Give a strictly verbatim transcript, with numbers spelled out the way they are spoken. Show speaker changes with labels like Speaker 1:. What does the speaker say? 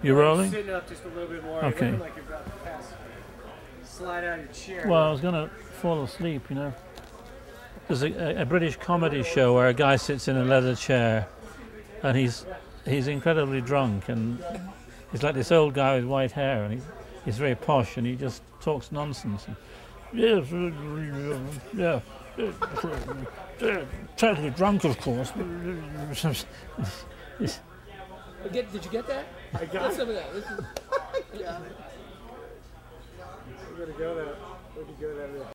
Speaker 1: You rolling?
Speaker 2: Sitting up just a little bit more.
Speaker 1: Okay.
Speaker 2: You're looking like you're about to pass. Slide out of your chair.
Speaker 1: Well, I was going to fall asleep, you know. There's a, a British comedy show where a guy sits in a leather chair and he's he's incredibly drunk, and he's like this old guy with white hair, and he's, he's very posh, and he just talks nonsense. And, yes, yeah, yeah, totally drunk, of course.
Speaker 3: Get, did you get that?
Speaker 2: I got
Speaker 3: Get
Speaker 2: it.
Speaker 3: some of that. This is,
Speaker 2: I got it. We're gonna go that. We're gonna go that.